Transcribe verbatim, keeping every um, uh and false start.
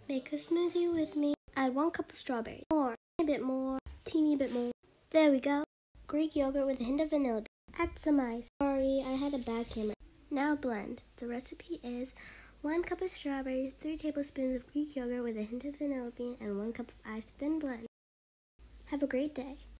Make a smoothie with me. Add one cup of strawberries. More. A bit more. Teeny bit more. There we go. Greek yogurt with a hint of vanilla. Add some ice. Sorry, I had a bad camera. Now blend. The recipe is one cup of strawberries, three tablespoons of Greek yogurt with a hint of vanilla bean, and one cup of ice. Then blend. Have a great day.